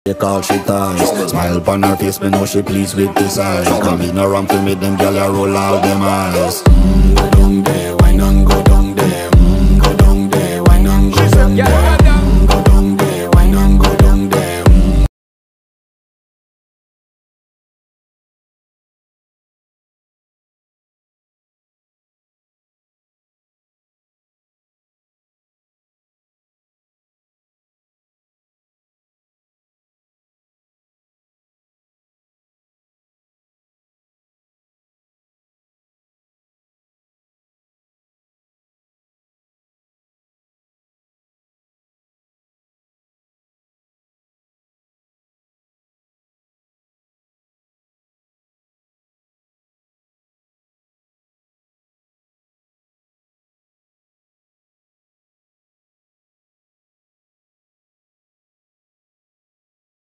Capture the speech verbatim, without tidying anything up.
Take all she ties. Smile upon her face, me know she pleased with this eyes. Come in around to make them gyal a roll out them eyes. Mm, go down there, wine and go down there. Mm, go down there, wine and go down there.